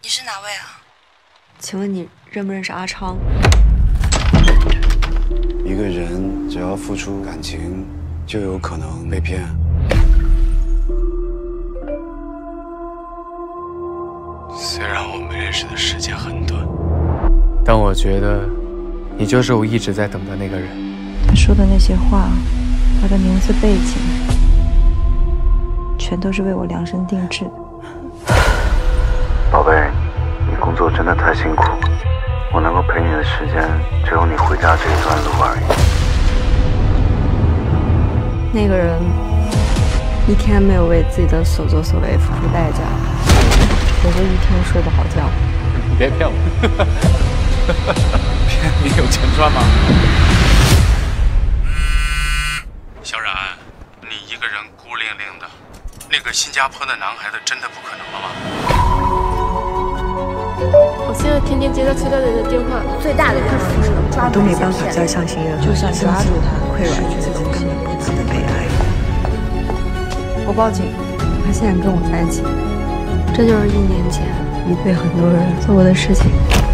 你是哪位啊？ 请问你认不认识阿昌？ 一个人只要付出感情，就有可能被骗。 虽然我们认识的时间很短，但我觉得你就是我一直在等的那个人。 他说的那些话，他的名字背景，全都是为我量身定制的。 宝贝，你工作真的太辛苦，我能够陪你的时间只有你回家这一段路而已。 那个人一天没有为自己的所作所为付出代价，我就一天睡不好觉。 你别骗我，骗你有钱赚吗？小冉，你一个人孤零零的，那个新加坡的男孩子真的不可能了吗？ 我现在天天接到其他人的电话， 最大的可能是能抓住都没办法再相信任何人， 就算抓住他， 溃软这种根本不可能被爱。 我报警，他现在跟我在一起，这就是1年前你对很多人做过的事情。